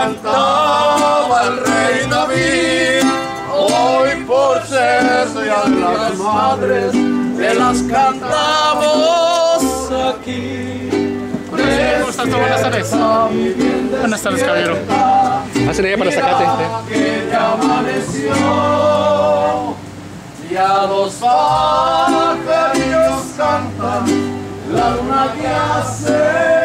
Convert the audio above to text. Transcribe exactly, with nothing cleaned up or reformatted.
cantaba el rey David. Hoy por ser Día de las Madres, te las cantamos aquí. ¿Cómo estás tú? Buenas tardes. Buenas tardes, caballero. Hacen allá para sacate. Que ya amaneció, ya los pajarillos cantan, la luna que hace